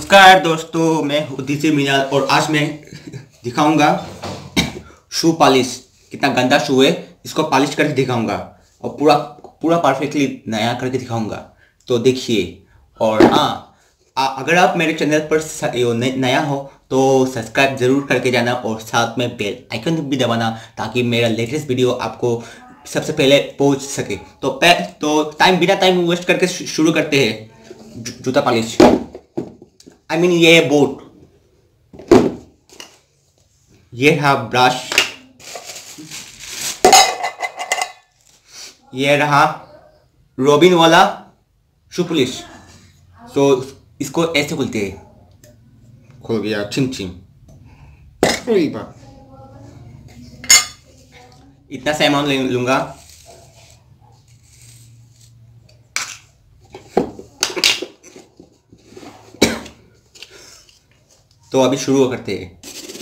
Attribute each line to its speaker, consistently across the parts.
Speaker 1: नमस्कार दोस्तों, मैं हूँ DjMrinal और आज मैं दिखाऊंगा शू पॉलिश। कितना गंदा शू है, इसको पॉलिश करके दिखाऊंगा और पूरा पूरा परफेक्टली नया करके दिखाऊंगा। तो देखिए। और हाँ, अगर आप मेरे चैनल पर नया हो तो सब्सक्राइब जरूर करके जाना और साथ में बेल आइकन भी दबाना ताकि मेरा लेटेस्ट वीडियो आपको सबसे पहले पहुंच सके। तो बिना टाइम वेस्ट करके शुरू करते हैं जूता पॉलिश। ये बोट, ये रहा ब्रश, ये रहा रॉबिन वाला शू पॉलिश। तो इसको ऐसे खुलते हैं, खुल गया छिम छिम। इतना सा अमाउंट लूंगा। तो अभी शुरू करते हैं।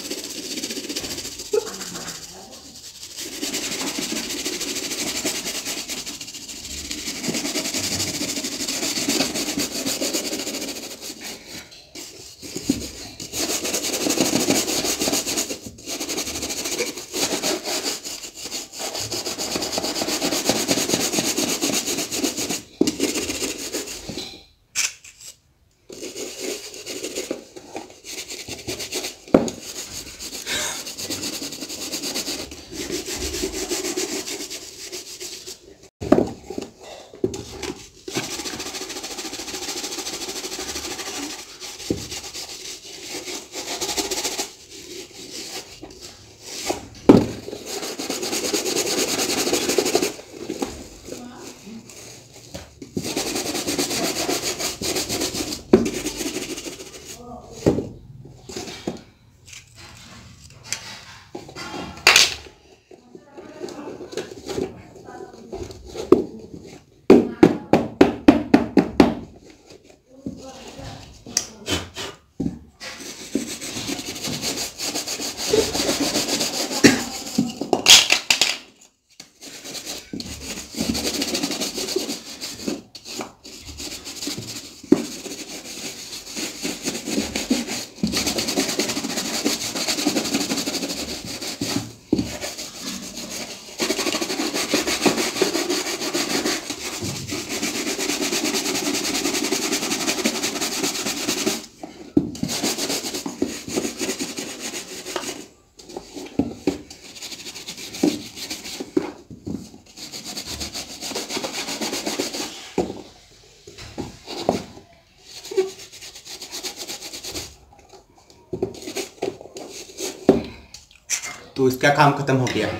Speaker 1: तो इसका काम खत्म हो गया।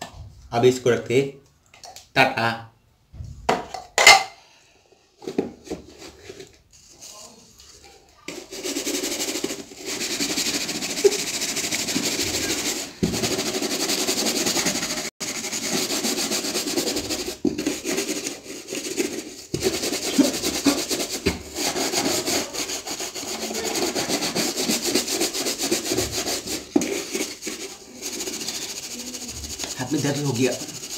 Speaker 1: अब इसको रखते टाटा। हाथ में दर्द हो गया।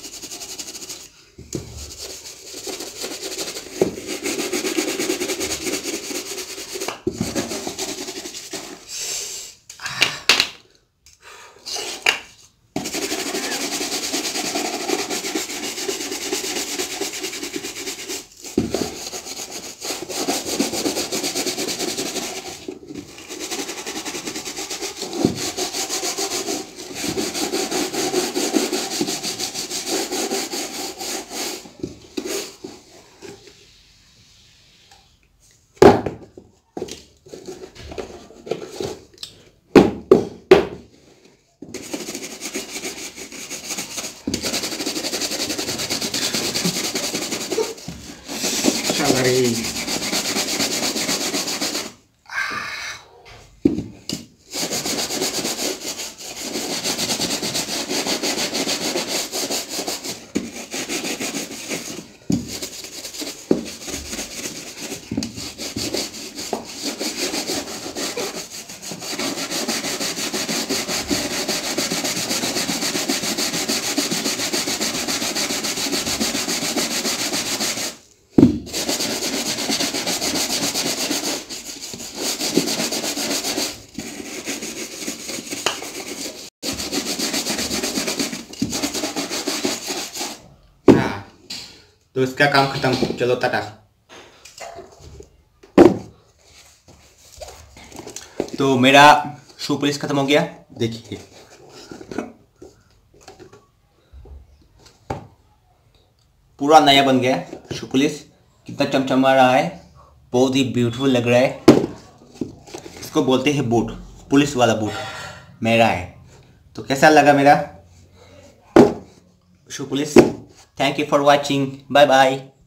Speaker 1: Karein. तो इसका काम खत्म। चलो टाटा। तो मेरा शू पुलिस खत्म हो गया, देखिए पूरा नया बन गया शू पुलिस। कितना चमचमा रहा है, बहुत ही ब्यूटीफुल लग रहा है। इसको बोलते हैं बूट, पुलिस वाला बूट मेरा है। तो कैसा लगा मेरा shoe polish? Thank you for watching, bye bye.